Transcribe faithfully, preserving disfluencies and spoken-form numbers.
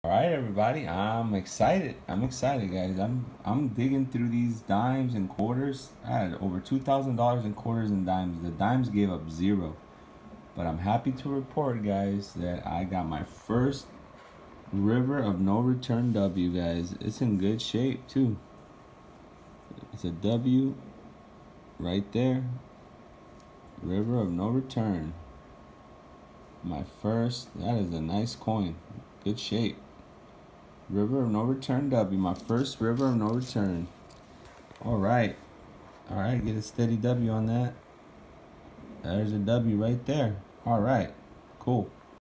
All right, everybody. I'm excited. I'm excited, guys. I'm I'm digging through these dimes and quarters. I had over two thousand dollars in quarters and dimes. The dimes gave up zero, but I'm happy to report, guys, that I got my first River of No Return W, guys. It's in good shape too. It's a W right there. River of No Return. My first. That is a nice coin. Good shape. River of No Return W, my first River of No Return. All right. All right, get a steady W on that. There's a W right there. All right, cool.